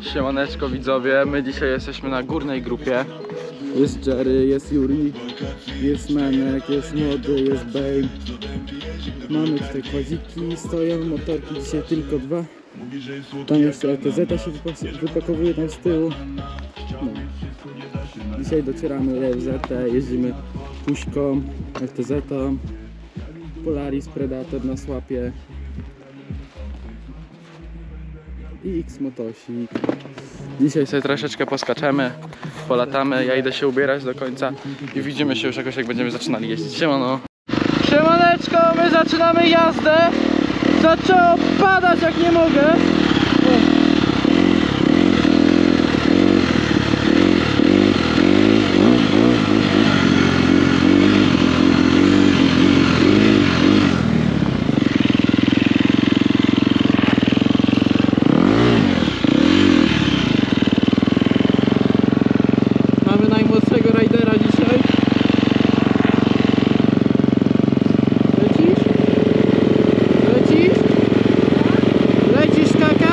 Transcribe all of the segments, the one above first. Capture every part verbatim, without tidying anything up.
Siemaneczko widzowie, my dzisiaj jesteśmy na górnej grupie. Jest Jerry, jest Yuri, jest Menek, jest Młody, jest Bane. Mamy tutaj kładziki, stoją, motorki dzisiaj tylko dwa. Tam jeszcze L T Z się wypakowuje tam z tyłu. No. Dzisiaj docieramy F Z, jeździmy puśką, L T Z, Polaris, Predator na słapie i X-motosik. Dzisiaj sobie troszeczkę poskaczemy, polatamy, ja idę się ubierać do końca i widzimy się już jakoś, jak będziemy zaczynali jeździć. Siemano! Siemaneczko, my zaczynamy jazdę! Zaczęło padać jak nie mogę! O. Mamy najmłodszego rajdera dzisiaj. Lecisz? Lecisz? Lecisz, skakać?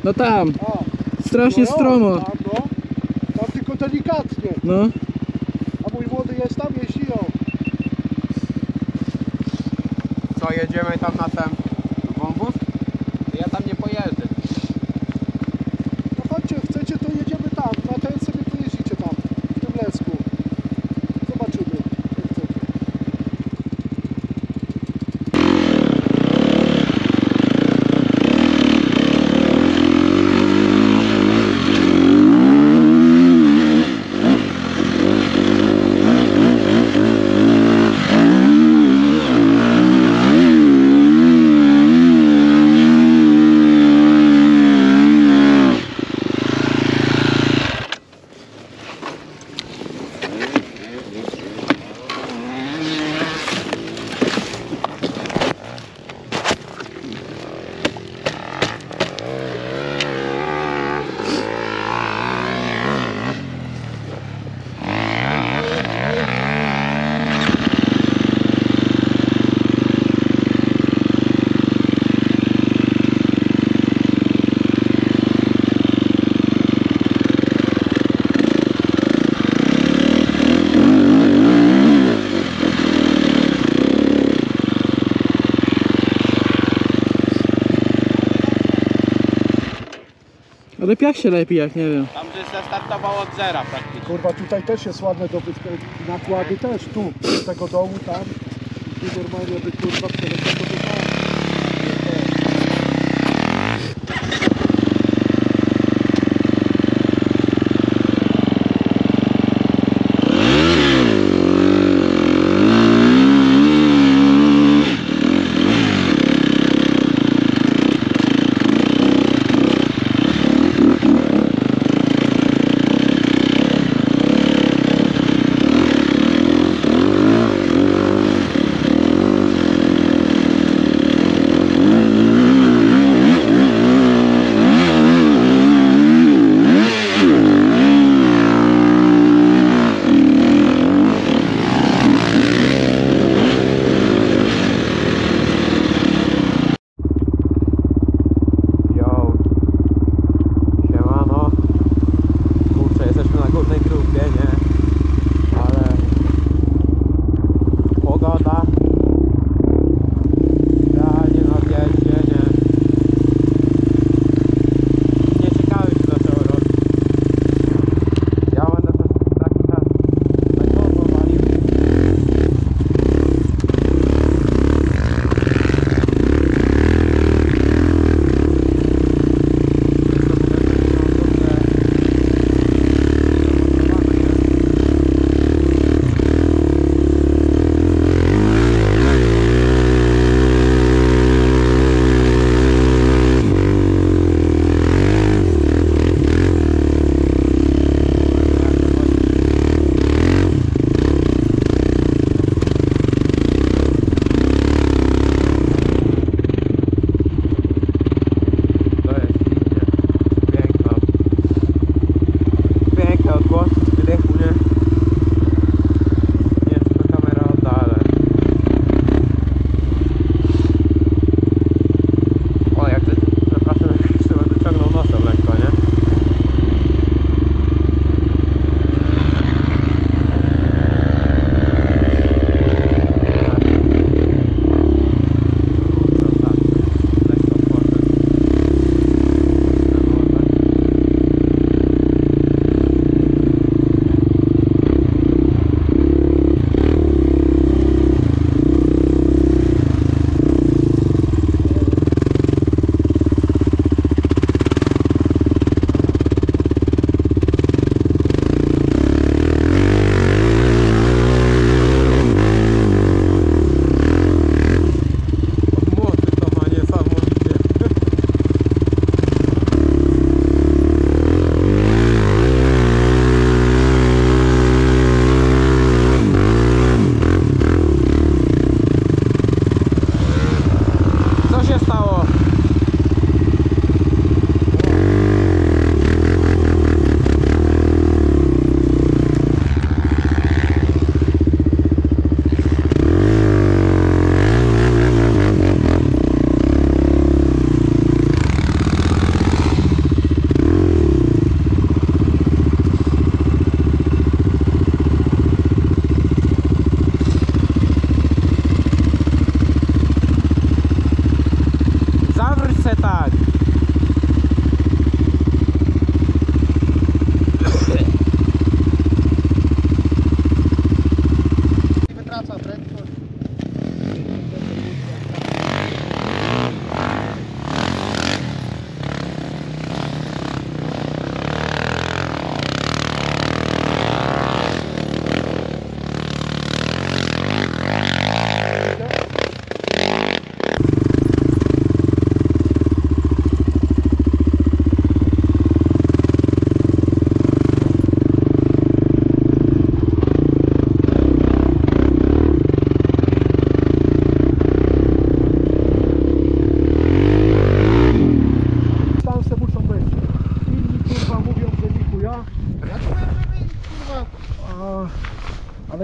No tam, A, strasznie no, stromo. Tam, no. Tam tylko delikatnie. No. A mój młody jest tam, jeździ o. Co, jedziemy tam na ten wąwóz? Ja tam nie pojeżdżę. No chodźcie, chcecie, to jedziemy tam. Na ten sobie pojeździcie tam, w tym lecku. Zobaczymy, jak chcecie. Ale piach się lepi, jak nie wiem. Tam, że startował od zera praktycznie. Kurwa, tutaj też jest ładne do wysk- nakłady też, tu, z tego dołu, tam. Tu normalnie by kurwa przeleciał, to by tam.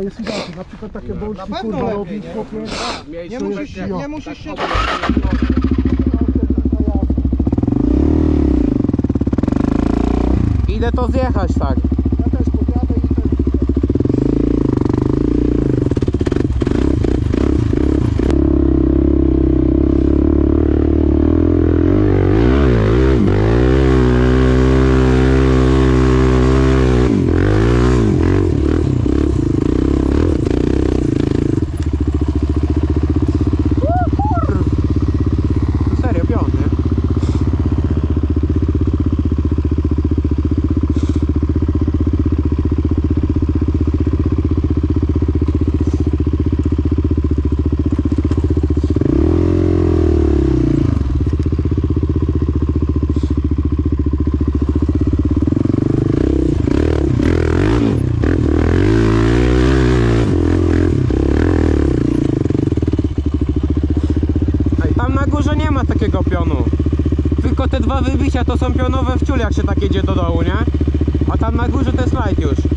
jest inaczej. Na przykład takie No. bolsy, Na pewno kurwa, lepiej, robić, nie? chłopie. Nie To musisz jest- się, ja. nie musisz się... Idę to zjechać tak. Ja też podjadę i ten... Serio, piąty. Ej, tam na górze nie ma takiego pionu. Tylko te dwa wybicia to są pionowe w ciul, jak się tak jedzie do dołu, nie? A tam na górze to jest light już.